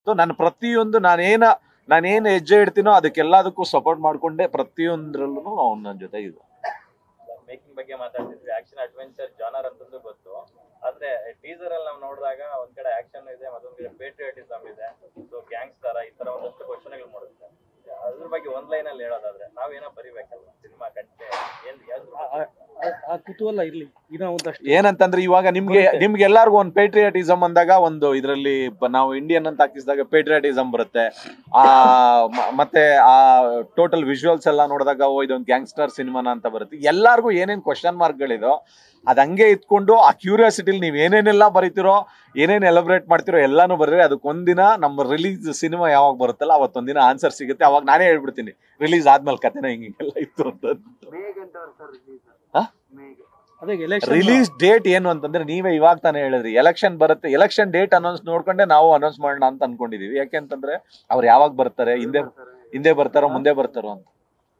ಹೊರತು ನಾನು ಪ್ರತಿಯೊಂದು ನಾನೇನು ಹೆಜ್ಜೆ ಇಡ್ತೀನೋ ಅದಕ್ಕೆಲ್ಲದಕ್ಕೂ ಸಪೋರ್ಟ್ ಮಾಡ್ಕೊಂಡೆ ಪ್ರತಿಯೊಂದ್ರಲ್ಲೂ ಅವ್ನು ನನ್ನ ಜೊತೆ ಇದೆ. ಮೇಕಿಂಗ್ ಬಗ್ಗೆ ಮಾತಾಡ್ತಿದ್ವಿ, ಆಕ್ಷನ್ ಅಡ್ವೆಂಚರ್ ಜಾನರ್ ಅಂತಂದು ಗೊತ್ತು, ಆದ್ರೆ ಟೀಸರ್ ಅಲ್ಲಿ ನಾವು ನೋಡಿದಾಗ ಒಂದ್ ಕಡೆ ಆಕ್ಷನ್ ಇದೆ, ಮತ್ತೊಂದ್ ಕಡೆ ಪೇಟ್ರಿಯಾಟಿಸಮ್ ಇದೆ, ಸೊ ಗ್ಯಾಂಗ್ಸ್ಟರ್ ಈ ತರ ಒಂದಷ್ಟು ಕ್ವಶನ್ಗಳು ಮಾಡುತ್ತೆ. ಅದ್ರ ಬಗ್ಗೆ ಒಂದ್ ಲೈನ್ ಅಲ್ಲಿ ಹೇಳೋದಾದ್ರೆ ನಾವೇನೋ ಬರಿಬೇಕಲ್ಲ ಸಿನಿಮಾ ಕಂಟೆ ಆ ಕುತೂಹಲ ಇರ್ಲಿ ಇನ್ನೂ ಒಂದಷ್ಟು. ಏನಂತಂದ್ರೆ ಇವಾಗ ನಿಮ್ಗೆ ಎಲ್ಲಾರ್ಗು ಒಂದು ಪೇಟ್ರಿಯಾಟಿಸಮ್ ಅಂದಾಗ ಒಂದು ಇದರಲ್ಲಿ ನಾವು ಇಂಡಿಯನ್ ಅಂತ ಹಾಕಿಸಿದಾಗ ಪೇಟ್ರಿಯಾಟಿಸಮ್ ಬರುತ್ತೆ. ಮತ್ತೆ ಆ ಟೋಟಲ್ ವಿಜುವಲ್ಸ್ ಎಲ್ಲ ನೋಡಿದಾಗ ಇದೊಂದು ಗ್ಯಾಂಗ್ಸ್ಟರ್ ಸಿನಿಮಾನ ಅಂತ ಬರುತ್ತೆ. ಎಲ್ಲಾರ್ಗು ಏನೇನ್ ಕ್ವಶನ್ ಮಾರ್ಕ್ಗಳಿದೋ ಅದ್ ಹಂಗೆ ಇಟ್ಕೊಂಡು ಆ ಕ್ಯೂರಿಯಾಸಿಟಿಲಿ ನೀವ್ ಏನೇನೆಲ್ಲ ಬರೀತಿರೋ, ಏನೇನ್ ಎಲಬ್ರೇಟ್ ಮಾಡ್ತಿರೋ ಎಲ್ಲಾನು ಬರ್ರಿ. ಅದಕ್ಕೊಂದಿನ ನಮ್ಮ ರಿಲೀಸ್ ಸಿನಿಮಾ ಯಾವಾಗ ಬರುತ್ತಲ್ಲ ಅವತ್ತೊಂದಿನ ಆನ್ಸರ್ ಸಿಗುತ್ತೆ. ಅವಾಗ ನಾನೇ ಹೇಳ್ಬಿಡ್ತೀನಿ ರಿಲೀಸ್ ಆದ್ಮೇಲೆ ಕಥೆನ ಹಿಂಗೆಲ್ಲ ಇತ್ತು ಅಂತ. ರಿಲೀಸ್ ಡೇಟ್ ಏನು ಅಂತಂದ್ರೆ ನೀವೇ ಇವಾಗ ತಾನೇ ಹೇಳಿದ್ರಿ, ಎಲೆಕ್ಷನ್ ಬರುತ್ತೆ, ಎಲೆಕ್ಷನ್ ಡೇಟ್ ಅನೌನ್ಸ್ ನೋಡ್ಕೊಂಡೆ ನಾವು ಅನೌನ್ಸ್ ಮಾಡೋಣ ಅಂತ ಅನ್ಕೊಂಡಿದೀವಿ. ಯಾಕೆಂತಂದ್ರೆ ಅವ್ರು ಯಾವಾಗ ಬರ್ತಾರೆ, ಹಿಂದೆ ಬರ್ತಾರೋ ಮುಂದೆ ಬರ್ತಾರೋ ಅಂತ.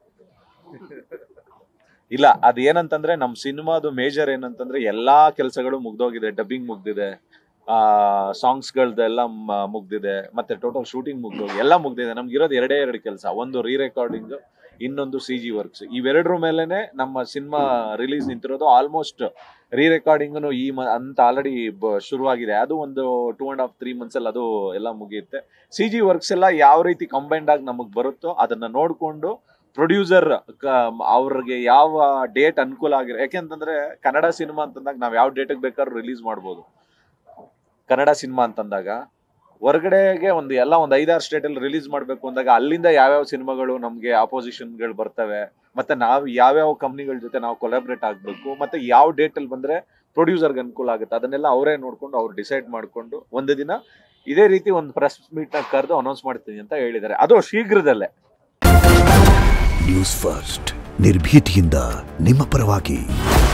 ಇಲ್ಲ, ಅದ್ ಏನಂತಂದ್ರೆ ನಮ್ ಸಿನಿಮಾದು ಮೇಜರ್ ಏನಂತಂದ್ರೆ ಎಲ್ಲಾ ಕೆಲಸಗಳು ಮುಗ್ದೋಗಿದೆ. ಡಬ್ಬಿಂಗ್ ಮುಗ್ದಿದೆ, ಸಾಂಗ್ಸ್ ಗಳದೆಲ್ಲ ಮುಗ್ದಿದೆ, ಮತ್ತೆ ಟೋಟಲ್ ಶೂಟಿಂಗ್ ಮುಗ್ದೋಗಿ ಎಲ್ಲ ಮುಗ್ದಿದೆ. ನಮ್ಗೆ ಇರೋದು ಎರಡೇ ಕೆಲಸ, ಒಂದು ರೀ ರೆಕಾರ್ಡಿಂಗ್, ಇನ್ನೊಂದು CG ವರ್ಕ್ಸ್. ಇವೆರಡರ ಮೇಲೆನೆ ನಮ್ಮ ಸಿನಿಮಾ ರಿಲೀಸ್ ನಿಂತಿರೋದು. ಆಲ್ಮೋಸ್ಟ್ ರೀ ರೆಕಾರ್ಡಿಂಗ್ನು ಅಂತ ಆಲ್ರೆಡಿ ಶುರುವಾಗಿದೆ. ಅದು ಒಂದು 2.5-3 months ಅಲ್ಲಿ ಅದು ಎಲ್ಲ ಮುಗಿಯುತ್ತೆ. CG ವರ್ಕ್ಸ್ ಎಲ್ಲ ಯಾವ ರೀತಿ ಕಂಬೈಂಡ್ ಆಗಿ ನಮಗ್ ಬರುತ್ತೋ ಅದನ್ನ ನೋಡ್ಕೊಂಡು ಪ್ರೊಡ್ಯೂಸರ್ ಅವ್ರಿಗೆ ಯಾವ ಡೇಟ್ ಅನುಕೂಲ ಆಗಿರೋ, ಯಾಕೆಂತಂದ್ರೆ ಕನ್ನಡ ಸಿನಿಮಾ ಅಂತಂದಾಗ ನಾವ್ ಯಾವ ಡೇಟಿಗೆ ಬೇಕಾದ್ರೂ ರಿಲೀಸ್ ಮಾಡ್ಬೋದು. ಕನ್ನಡ ಸಿನಿಮಾ ಅಂತಂದಾಗ ಹೊರಗಡೆಗೆ ಒಂದು 5-6 ಸ್ಟೇಟಲ್ಲಿ ರಿಲೀಸ್ ಮಾಡ್ಬೇಕು ಅಂದಾಗ ಅಲ್ಲಿಂದ ಯಾವ್ಯಾವ ಸಿನಿಮಾಗಳು ನಮ್ಗೆ ಆಪೋಸಿಷನ್ಗಳು ಬರ್ತವೆ, ಮತ್ತೆ ನಾವು ಯಾವ್ಯಾವ ಕಂಪ್ನಿಗಳ ಜೊತೆ ನಾವು ಕೊಲಾಬ್ರೇಟ್ ಆಗ್ಬೇಕು, ಮತ್ತೆ ಯಾವ ಡೇಟಲ್ಲಿ ಬಂದ್ರೆ ಪ್ರೊಡ್ಯೂಸರ್ಗೆ ಅನುಕೂಲ ಆಗುತ್ತೆ, ಅದನ್ನೆಲ್ಲ ಅವರೇ ನೋಡ್ಕೊಂಡು ಅವ್ರು ಡಿಸೈಡ್ ಮಾಡ್ಕೊಂಡು ಒಂದು ದಿನ ಇದೇ ರೀತಿ ಒಂದು ಪ್ರೆಸ್ ಮೀಟ್ ನ ಕರೆದು ಅನೌನ್ಸ್ ಮಾಡ್ತೀನಿ ಅಂತ ಹೇಳಿದ್ದಾರೆ. ಅದು ಶೀಘ್ರದಲ್ಲೇ. ನ್ಯೂಸ್ ಫಸ್ಟ್, ನಿರ್ಭೀತಿಯಿಂದ ನಿಮ್ಮ ಪರವಾಗಿ.